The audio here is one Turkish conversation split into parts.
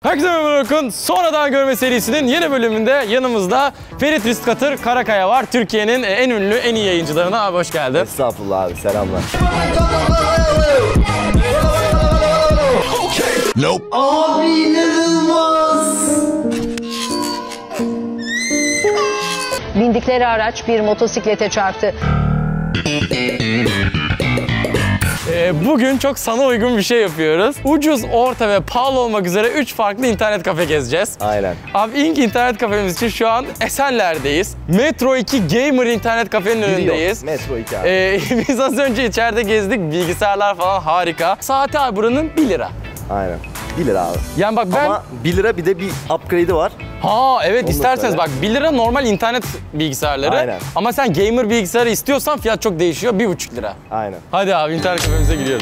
Herkese merhaba. Sonradan görme serisinin yeni bölümünde yanımızda Ferit Rızkatır Karakaya var. Türkiye'nin en ünlü, en iyi yayıncılarına. Abi hoş geldin. Estağfurullah abi, selamlar. Nope. Abi inanılmaz. Bindikleri araç bir motosiklete çarptı. Bugün çok sana uygun bir şey yapıyoruz. Ucuz, orta ve pahalı olmak üzere 3 farklı internet kafe gezeceğiz. Aynen. Abi ilk internet kafemiz için şu an Esenler'deyiz. Metro 2 Gamer internet kafenin önündeyiz. Metro 2 abi. Biz az önce içeride gezdik. Bilgisayarlar falan harika. Saati abi buranın 1 lira. Aynen. 1 lira abi. Yani bak ben... Ama 1 lira bir de bir upgrade'i var. Ha evet, Onu isterseniz söyle. bak 1 lira normal internet bilgisayarları. Aynen. Ama sen gamer bilgisayarı istiyorsan fiyat çok değişiyor. 1,5 lira. Aynen. Hadi abi internet kafemize gidiyoruz.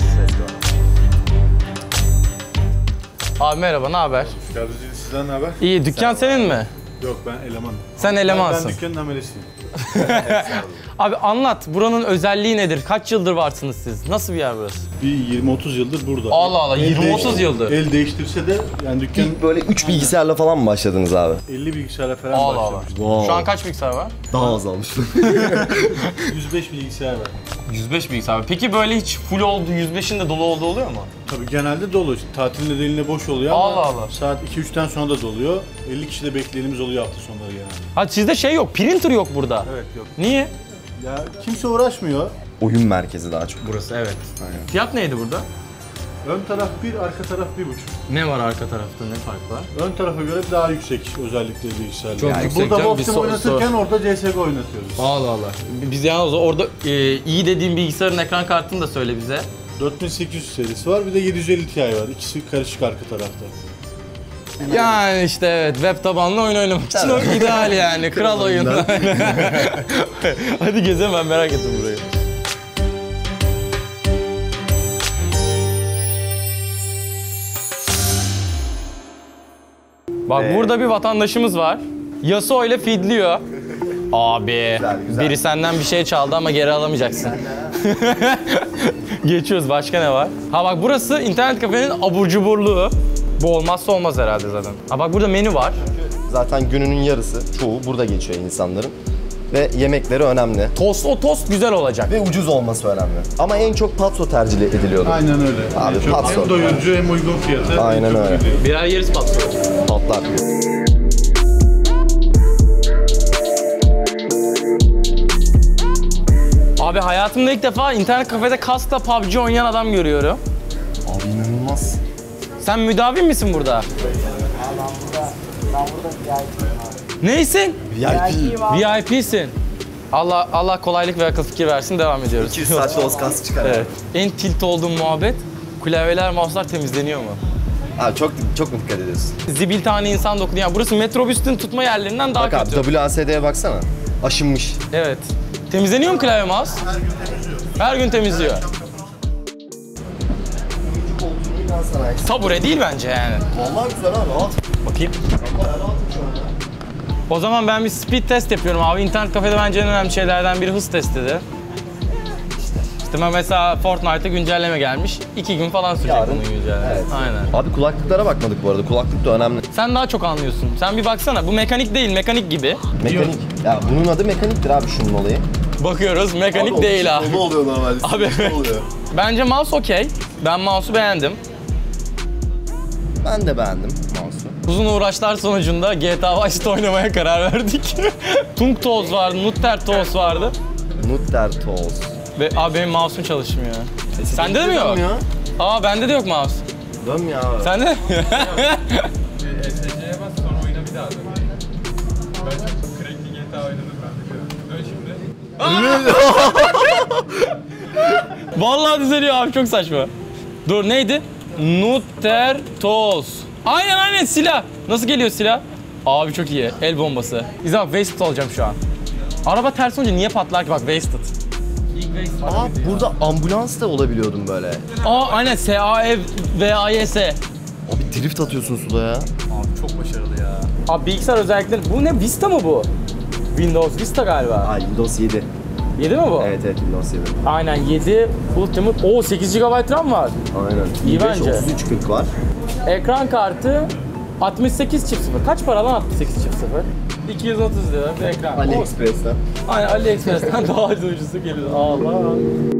Abi merhaba, ne haber? Kardeşim sizden ne haber? İyi, dükkan senin mi? Yok, ben elemanım. Sen elemansın. Ben dükkanın amelesiyim. Abi anlat, buranın özelliği nedir? Kaç yıldır varsınız siz? Nasıl bir yer burası? Bir 20-30 yıldır burada. Allah Allah, 20-30 yıldır. El değiştirse de yani dükkan İlk böyle 3 bilgisayarla falan mı başladınız abi? 50 bilgisayarla falan Allah Allah. başlamıştı. Wow. Şu an kaç bilgisayar var? Daha azalmış. 105 bilgisayar var. 105 bilgisayar. Peki böyle hiç full oldu, 105'in de dolu olduğu oluyor mu? Tabii genelde dolu. İşte tatil nedeniyle boş oluyor ama Allah Allah. saat 2-3'ten sonra da doluyor. 50 kişi de bekleyenimiz oluyor hafta sonları genelde. Ha sizde şey yok, printer yok burada. Evet, yok. Niye? Ya kimse uğraşmıyor. Oyun merkezi daha çok. Burası evet. Aynen. Fiyat neydi burada? Ön taraf 1, arka taraf 1,5. Ne var arka tarafta, ne fark var? Ön tarafa göre daha yüksek özellikleri bilgisayarlar. Çok Yani yüksek burada canım, Wolfteam bir oynatırken orada CSGO oynatıyoruz. Allah Allah. Biz yalnız orada iyi dediğim bilgisayarın ekran kartını da söyle bize. 4800 serisi var, bir de 750 Ti var. İkisi karışık arka tarafta. Yani işte evet, web tabanlı oyun oynamak için o ideal yani. Kral oyun. Hadi gezelim, ben merak ettim burayı. Bak burada bir vatandaşımız var. Yasuo ile feedliyor. Abi güzel. biri senden bir şey çaldı ama geri alamayacaksın. Geçiyoruz, başka ne var? Ha bak burası internet kafenin abur cuburluğu. Bu olmazsa olmaz herhalde zaten. Ha bak burada menü var. Zaten gününün yarısı, çoğu burada geçiyor insanların. Ve yemekleri önemli. O tost güzel olacak. Ve ucuz olması önemli. Ama en çok patso tercih ediliyordu. Aynen öyle. Abi, Çok patso. hem doyurucu hem uygun fiyatı. Aynen Çok öyle. iyi. Birer yeriz patso. Patlar. Abi hayatımda ilk defa internet kafede kasta PUBG oynayan adam görüyorum. Abi inanılmaz. Sen müdavim misin burada? Neysin? VIP. VIP'sin. Allah kolaylık ve akıl fikir versin, devam ediyoruz. 200 saatte Oscars çıkar. Evet. En tilt olduğum muhabbet, klavyeler, mouse'lar temizleniyor mu? Abi çok mu dikkat ediyorsun? Zibil tane insan dokunuyor. Yani burası metrobüsün tutma yerlerinden daha Bak abi kötü. WASD'ye baksana. Aşınmış. Evet. Temizleniyor mu klavye mouse? Her gün temizliyor. Tabure değil bence yani. Vallahi güzel abi. Rahat. Bakayım. O zaman ben bir speed test yapıyorum abi. İnternet kafede bence en önemli şeylerden biri hız testidir. İşte mesela Fortnite'a güncelleme gelmiş. 2 gün falan sürecek Yarın. bunun güncelleme. Evet. Aynen. Abi kulaklıklara bakmadık bu arada. Kulaklık da önemli. Sen daha çok anlıyorsun. Sen bir baksana. Bu mekanik değil, mekanik gibi. Mekanik. Ya bunun adı mekaniktir abi şunun olayı. Bakıyoruz, mekanik değil abi. Ne oluyor normalde? Abi bence mouse okey. Ben mouse'u beğendim. Ben de beğendim mouse'u. Uzun uğraşlar sonucunda GTA Vice'de oynamaya karar verdik. Tung Toz vardı, Nutter Toz vardı. Nutter Toz. Ve abi benim mouse'um çalışmıyor. Sende de mi yok? Dönmüyor. Aa bende de yok mouse. Dönmüyor abi. Sende de SC'ye bas sonra oyna bir daha dön. Ben crackli GTA oynadım ben de. Dön şimdi. Vallahi düzeliyor abi, çok saçma. Dur neydi? Nutter Toz. Aynen silah. Nasıl geliyor silah? Abi çok iyi. El bombası. İzle bak, wasted olacağım şu an. Araba ters olunca niye patlar ki, bak wasted. Aa burada ambulans da olabiliyordum böyle. Aa aynen SAE VAYS. Abi drift atıyorsun suda ya. Abi çok başarılı ya. Abi bilgisayar özellikleri, bu ne, Vista mı bu? Windows Vista galiba. Ay Windows 7. 7 mi bu? Evet Windows 7. Aynen 7 Ultimate. Oo 8 GB RAM var. Aynen. İyi i5 bence. 3340 var. Ekran kartı 68 çift sıfır. Kaç para lan 68 çift sıfır? 230 lira bir ekran. AliExpress'ten. Aynen AliExpress'ten daha ucusu geliyor. Allah.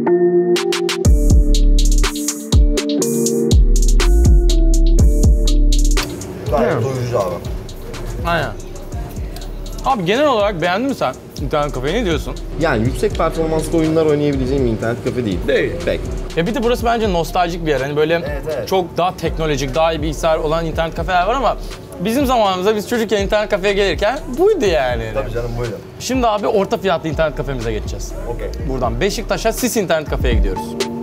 Gayet doyurucu abi. Aynen. Abi genel olarak beğendin mi sen internet kafeyi, ne diyorsun? Yani yüksek performanslı oyunlar oynayabileceğim bir internet kafe değil. Değil. Pek. Ya bir de burası bence nostaljik bir yer. Hani böyle Evet. çok daha teknolojik, daha iyi bilgisayar olan internet kafeler var ama bizim zamanımızda biz çocukken internet kafeye gelirken buydu yani. Tabii canım buydu. Şimdi abi orta fiyatlı internet kafemize geçeceğiz. Okey. Buradan Beşiktaş'a Sis internet kafeye gidiyoruz.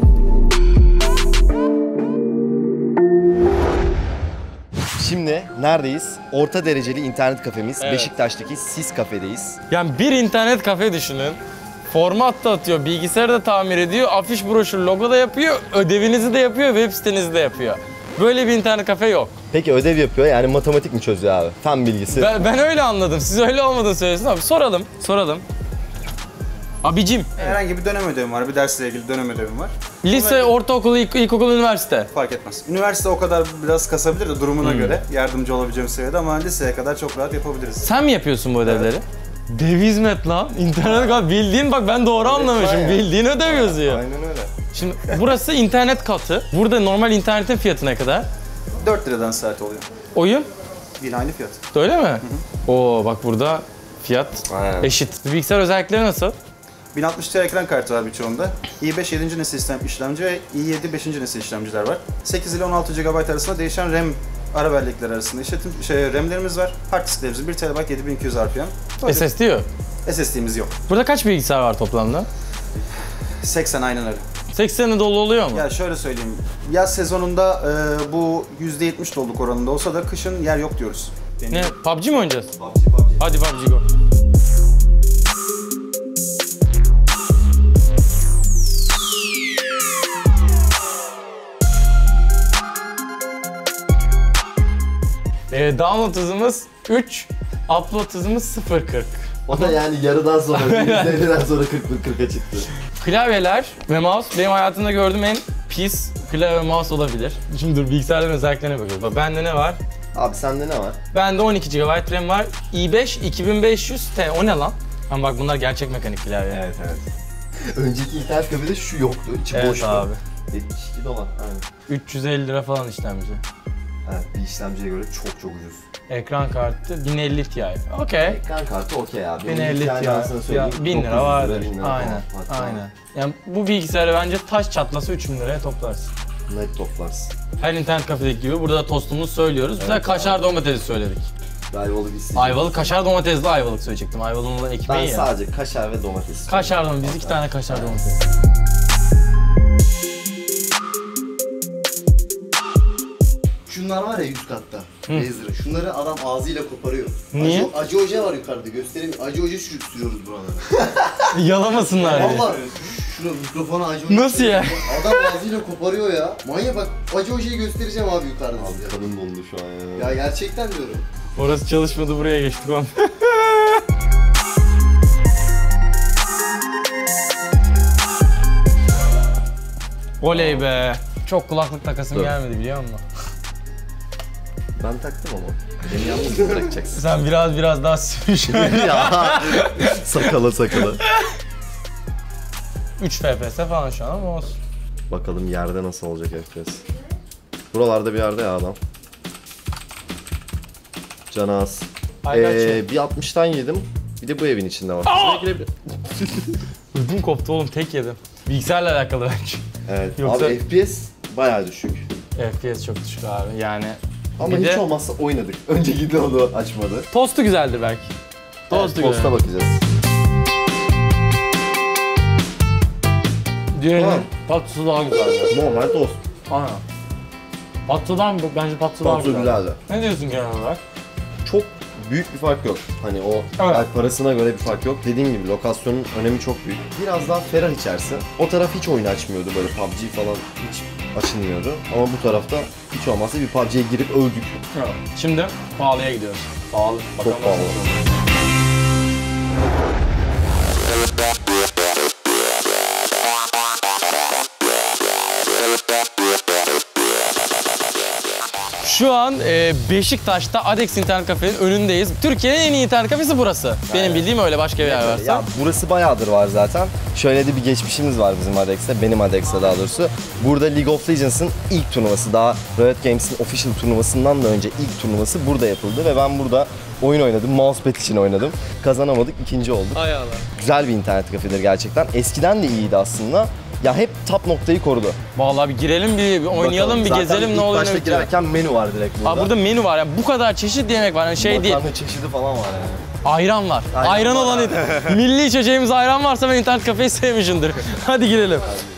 Şimdi neredeyiz? Orta dereceli internet kafemiz. Evet. Beşiktaş'taki Sis kafedeyiz. Yani bir internet kafe düşünün. Format da atıyor, bilgisayarı da tamir ediyor, afiş, broşür, logo da yapıyor, ödevinizi de yapıyor, web sitenizi de yapıyor. Böyle bir internet kafe yok. Peki ödev yapıyor yani matematik mi çözüyor abi? Fen bilgisi. Ben öyle anladım. Siz öyle olmadığını söylesin abi. Soralım. Abicim, Herhangi bir dönem ödevim var, bir dersle ilgili dönem ödevim var. lise, ortaokul, ilkokul, üniversite. Fark etmez. Üniversite o kadar biraz kasabilir de durumuna göre yardımcı olabileceğim seviyede ama liseye kadar çok rahat yapabiliriz. Sen mi yapıyorsun bu ödevleri? Dev hizmet lan. İnternet kafe. Bildiğin bak ben doğru anlamışım. ya. Bildiğin ödev yazıyor. Aynen öyle. Şimdi burası internet katı. Burada normal internetin fiyatı ne kadar? 4 liradan saat oluyor. Oyun? Yine aynı fiyat. Öyle mi? Oo bak burada fiyat Aynen. eşit. Bilgisayar özellikleri nasıl? 1060 Ti ekran kartı var birçoğunda. i5 7. nesil işlemci ve i7 5. nesil işlemciler var. 8 ile 16 GB arasında değişen RAM ara bellekleri arasında RAM'lerimiz var. Hard disklerimiz 1 TB 7200 RPM. SSD yok. SSD'miz yok. Burada kaç bilgisayar var toplamda? 80 aynen öyle. 80'i dolu oluyor mu? Ya şöyle söyleyeyim, yaz sezonunda bu %70 doluluk oranında olsa da kışın yer yok diyoruz. Ne? PUBG mi oynayacağız? Hadi PUBG go. Download hızımız 3, upload hızımız 0.40. O da yani yarıdan sonra, %50'den sonra 40'a çıktı. Klavyeler ve mouse benim hayatımda gördüğüm en pis klavye ve mouse olabilir. Şimdi dur bilgisayarların özelliklerine bakıyoruz. Bak bende ne var? Abi sende ne var? Bende 12 GB RAM var. i5 2500 T. O ne lan? Ama bak bunlar gerçek mekanik klavye. Evet. Önceki internet kafede şu yoktu, içi Evet boştu. abi. 72 dolar. Aynen. 350 lira falan işlemci. Evet, bir işlemciye göre çok ucuz. Ekran kartı 1050 Ti. Okey. Ekran kartı okey abi. 1050 Ti. Ti. Ya, 1000 lira 900 vardır. 1000 lira Aynen. falan. Hatta Aynen. Yani bu bilgisayarı bence taş çatlası 3000 liraya toplarsın. Net toplarsın. Her internet kafedeki gibi burada da tostumuzu söylüyoruz. Bir de kaşar domatesi söyledik. Ayvalık isteyeceğim. Ayvalık, kaşar domatesli ayvalık söyleyecektim. Ayvalık'ın Ben ekmeği ya. sadece kaşar ve domates. Kaşar domates, biz 2 tane kaşar domates. Şunlar var ya üst katta. Razer'ı. Şunları adam ağzıyla koparıyor. Niye? Acı hoca var yukarıda göstereyim. Acı hoca sürüyoruz buralara. Yalamasınlar diye. Valla şunu mikrofona acı hoca. Nasıl ya? Adam ağzıyla koparıyor ya. Manyak bak acı hocayı göstereceğim abi yukarıda. Abi kanım dondu şu an ya. Ya gerçekten diyorum. Orası çalışmadı, buraya geçtik lan. Oley be. Çok kulaklık takasım Dur. gelmedi biliyor musun? Ben taktım ama. Beni yalnız bırakacaksın. Sen biraz daha sürüş. ya sakala. 3 FPS falan şu an ama olsun. Bakalım yerde nasıl olacak FPS. Buralarda bir yerde ya adam. Canı az. Ayberç'im. Bir 60'tan yedim. Bir de bu evin içinde var. Şuraya girebilir. Ödüm koptu oğlum, tek yedim. Bilgisayarla alakalı bence. Evet. Yoksa- Abi FPS bayağı düşük. FPS çok düşük abi yani. Ama Bir hiç de- olmazsa oynadık. Önceki de onu açmadı. Tostu güzeldir belki. Tostu Evet, posta bakacağız. Diğerinin Ha. tatlısı daha güzeldi. Normal tost. Aynen. Patlıdan bence patlı daha Tatlı güzel. güzeldi. Ne diyorsun genel olarak? Çok büyük bir fark yok. Hani o Evet. parasına göre bir fark yok. Dediğim gibi lokasyonun önemi çok büyük. Biraz daha ferah içerisi. O taraf hiç oyun açmıyordu, böyle PUBG falan hiç açılmıyordu. Ama bu tarafta hiç olmazsa bir PUBG'ye girip öldük. Şimdi pahalıya gidiyoruz. Pahalı. Bakalım Çok pahalı. nasıl olacak. Şu an Beşiktaş'ta Adex internet kafenin önündeyiz. Türkiye'nin en iyi internet kafesi burası. Benim bildiğim öyle, başka bir yer varsa. Ya burası bayağıdır var zaten. Şöyle de bir geçmişimiz var bizim Adex'te, benim Adex'te daha doğrusu. Burada League of Legends'ın ilk turnuvası, daha Riot Games'in official turnuvasından da önce ilk turnuvası burada yapıldı ve ben burada oyun oynadım, mousepad için oynadım. Kazanamadık, ikinci olduk. Hay Allah. Güzel bir internet kafedir gerçekten. Eskiden de iyiydi aslında. Ya hep top noktayı korudu. Vallahi bir girelim, bir oynayalım, Bakalım. bir Zaten gezelim, ilk ne oluyor ne başta bitiyor. girerken menü var direkt burada. Aa, burada menü var ya, bu kadar çeşit yemek var. Yani şey değil, Makarna çeşidi falan var yani. ayran var. Ayran Ayran var olan abi. milli içeceğimiz ayran varsa ben internet kafeyi sevmişimdir. Hadi girelim.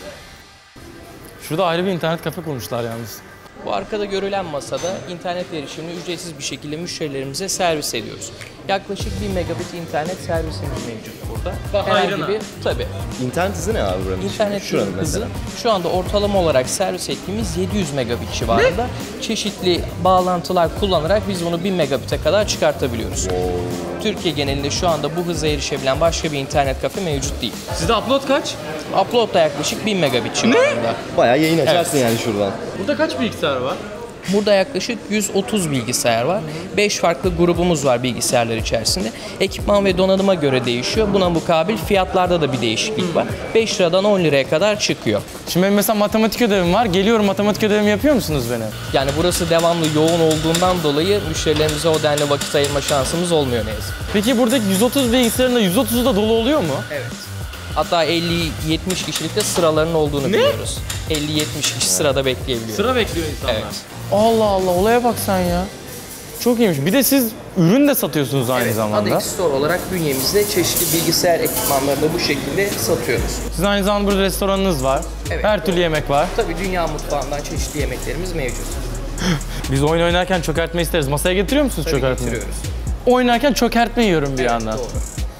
Şurada ayrı bir internet kafe kurmuşlar yalnız. Bu arkada görülen masada internet erişimini ücretsiz bir şekilde müşterilerimize servis ediyoruz. Yaklaşık 1000 megabit internet servisimiz mevcut burada. ayrına. Tabii. İnternet hızı ne abi buranın? İnternet Şuranın hızı mesela. şu anda ortalama olarak servis ettiğimiz 700 megabit civarında. Çeşitli bağlantılar kullanarak biz bunu 1000 megabit'e kadar çıkartabiliyoruz. Türkiye genelinde şu anda bu hıza erişebilen başka bir internet kafe mevcut değil. Sizde upload kaç? Upload da yaklaşık 1000 megabit civarında. Bayağı yayın açarsın yani şuradan. Burada kaç bilgisayar var? Burada yaklaşık 130 bilgisayar var. 5 farklı grubumuz var bilgisayarlar içerisinde. Ekipman ve donanıma göre değişiyor. Buna mukabil fiyatlarda da bir değişiklik var. 5 liradan 10 liraya kadar çıkıyor. Şimdi benim mesela matematik ödevim var. Geliyorum, matematik ödevimi yapıyor musunuz benim? Yani burası devamlı yoğun olduğundan dolayı müşterilerimize o denli vakit ayırma şansımız olmuyor ne yazık. Peki buradaki 130 bilgisayarın da 130'u da dolu oluyor mu? Evet. Hatta 50-70 kişilikte sıraların olduğunu biliyoruz. 50-70 kişi sırada bekleyebiliyor. Sıra bekliyor insanlar. Evet. Allah Allah, olaya bak sen ya. Çok iyiymiş. Bir de siz ürün de satıyorsunuz aynı zamanda. Adex Store olarak bünyemizde çeşitli bilgisayar ekipmanlarını bu şekilde satıyoruz. Sizin aynı zamanda burada restoranınız var. Evet, Her türlü doğru. yemek var. Tabii dünya mutfağından çeşitli yemeklerimiz mevcut. Biz oyun oynarken çökertme isteriz. Masaya getiriyor musunuz Tabii çökertme? getiriyoruz. Oynarken çökertme yiyorum bir yandan. Doğru.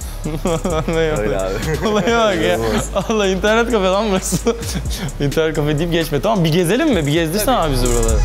Öyle abi. Olaya bak ya. Allah, internet kafe lan burası. İnternet kafe deyip geçme. Tamam, bir gezelim mi? Bir gezdirsen abi bizi buraları.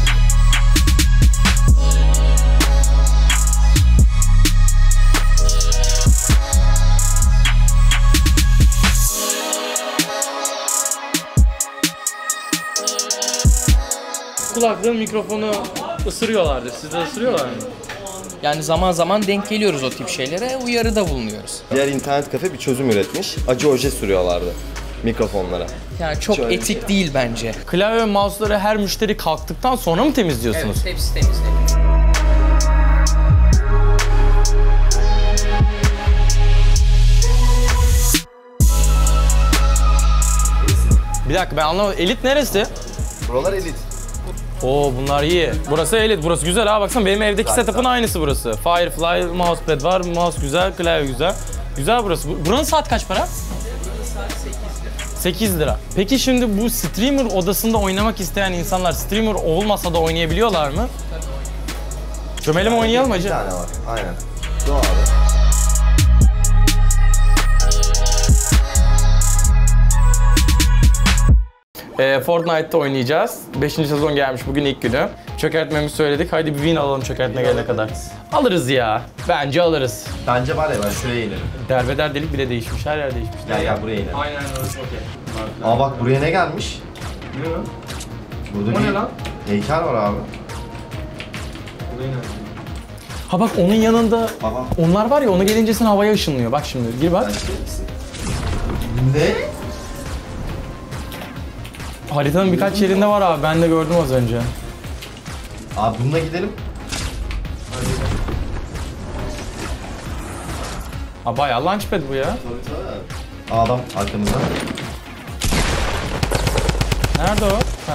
Kulaklığın mikrofonu ısırıyorlardır. Siz de ısırıyorlar mı? Yani zaman zaman denk geliyoruz o tip şeylere, uyarıda bulunuyoruz. Diğer internet kafe bir çözüm üretmiş. Acı oje sürüyorlardı mikrofonlara. Yani çok Şöyle etik değil bence. Klavye ve mouse'ları her müşteri kalktıktan sonra mı temizliyorsunuz? Evet, hepsi temizleniyor. Bir dakika, ben anlamadım. Elit neresi? Buralar elit. Oo, bunlar iyi. Burası elit. Burası güzel ha. Baksana benim evdeki setup'ın aynısı burası. Firefly mousepad var. Mouse güzel, klavye güzel. Güzel burası. Buranın saat kaç para? 8 lira. Peki şimdi bu streamer odasında oynamak isteyen insanlar streamer olmasa da oynayabiliyorlar mı? Çömelim, oynayalım Bir hacı. tane var. Aynen. Go abi. Fortnite'ta oynayacağız. 5. sezon gelmiş, bugün ilk günü. Çökertmemizi söyledik. Haydi bir win alalım çökertme gelene kadar. Alırız ya. Bence alırız. Bence var ya, ben şuraya inerim. Derbeder delik bile değişmiş. Her yer değişmiş. Gel buraya inerim. Aynen öyle. Okey. Aa bak, buraya ne gelmiş? Ne lan? Burada O bir ne lan? heykel var abi. Ha bak, onun yanında Aha. onlar var ya, onu gelincesin havaya ışınlıyor. Bak şimdi, gir bak. Ne? Haritanın birkaç yerinde var abi. Ben de gördüm az önce. Abi bununla gidelim. Ha bayağı launchpad bu ya. Aa, adam arkamızda. Nerede o? Ha.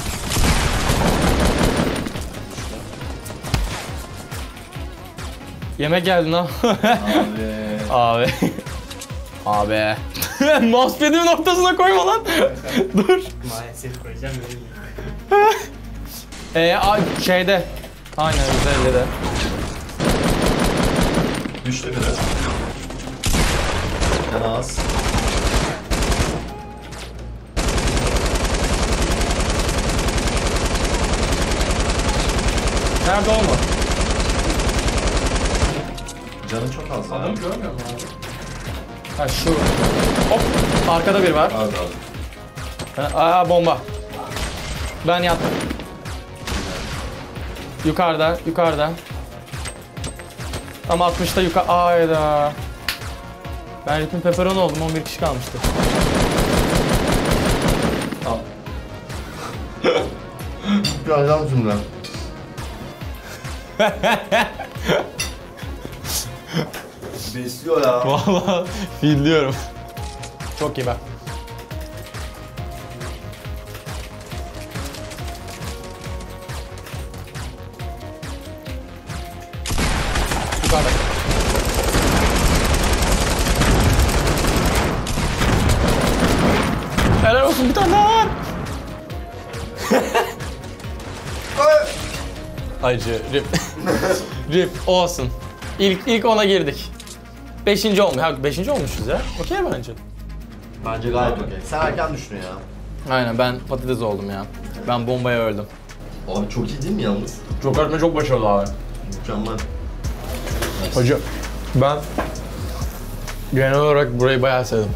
Yemek geldi lan. Abi. Abi. Mousepad'imin ortasına koyma lan. Dur. Maalesef koyacağım Şeyde. Aynen, üzerinde de. Düştü biri. Yana az. Nerede olma? Canı çok az ya. Adamı görmüyor musun abi? Ha şu. Hop. Arkada biri var. Az az. Aa, bomba. Ben yattım. Yukarıda, yukarıda. Tam 60'ta yukarı. Ayda. Ben Rip'in pepperoni oldum. 11 kişi kalmıştı. Al. Geleceğim şimdi. Besliyor ya. Vallahi filliyorum. Çok iyi bak. Yukarıda. Helal olsun, bir tane daha var. Acı, Rip. Rip, olsun. İlk ona girdik. 5. olmuş. Ha, 5. olmuşuz ya. Okey bence. Bence gayet okey. Sen erken düştün ya. Aynen, ben patates oldum ya. Ben bombaya öldüm. Abi çok iyi değil mi yalnız? Çok öğretmen çok başarılı abi. Mükemmel. Hocam, ben genel olarak burayı bayağı sevdim.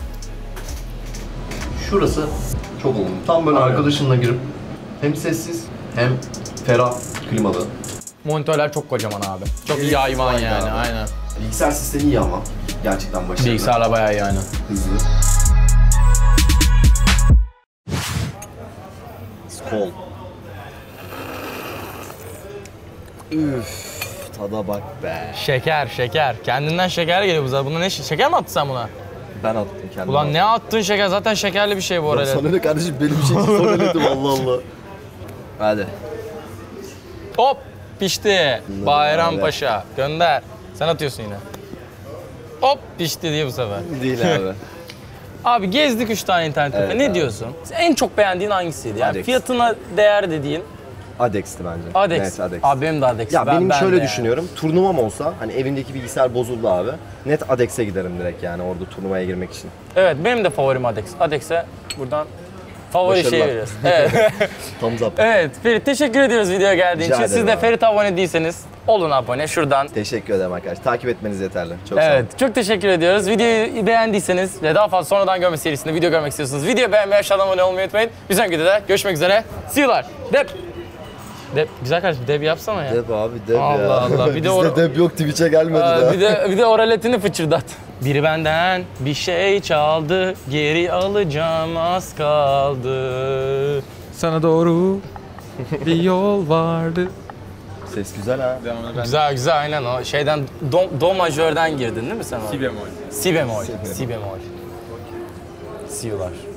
Şurası çok olumlu. Tam böyle Aynen. arkadaşınla girip hem sessiz hem ferah, klimalı. Monitörler çok kocaman abi. Çok iyi hayvan Aynen yani, abi. aynen. Bilgisayar sistemi iyi ama. Gerçekten başarılı. Bilgisayarla bayağı iyi aynen. Hızlı. Skol. Üf, tada bak be. Şeker, şeker. Kendinden şeker geliyor bu zaten. Buna ne şeker mi attın sen buna? Ben attım kendime. Ulan ne attın şeker? Zaten şekerli bir şey bu Ya arada. sana ne kardeşim, benim için söyledim Allah Allah. Hadi. Hop! Pişti. Bayram abi. Paşa. Gönder. Sen atıyorsun yine. Hop! Pişti diye bu sefer. Değil abi. Abi gezdik 3 tane internet kafe. Evet Ne abi. diyorsun? En çok beğendiğin hangisiydi? Yani Adex. fiyatına değer dediğin. Adex'ti bence. Adex. Net Adex. Abi benim de Adex. Ya benim ben şöyle de düşünüyorum. Turnuvam olsa, hani evimdeki bilgisayar bozuldu abi. Net Adex'e giderim direkt yani orada turnuvaya girmek için. Evet, benim de favorim Adex. Adex'e buradan favori şey Başarılar. veriyoruz. Evet. Thumbs up. Evet, Ferit teşekkür ediyoruz videoya geldiğin Rica için. Siz ederim de abi. Ferit abone değilseniz olun abone şuradan. Teşekkür ederim arkadaşlar. Takip etmeniz yeterli. Çok sağ olun. Evet, çok teşekkür ediyoruz. Videoyu beğendiyseniz ve daha fazla sonradan görme serisinde video görmek istiyorsanız videoyu beğenmeyi, aşağıdan abone olmayı unutmayın. Bir sonraki videoda görüşmek üzere. See you'lar. Dep. Dep. Güzel kardeşim, dep yapsana ya. Deb abi deb ya. Allah Allah, bir de Bizde deb yok, Twitch'e gelmedi Bir de oraletini fıçırdat. Biri benden bir şey çaldı, geri alacağım az kaldı. Sana doğru bir yol vardı. Ses güzel ha. Güzel güzel, aynen o şeyden do majörden girdin değil mi sen o? Si bemol. Si bemol. Si bemol. See you'lar.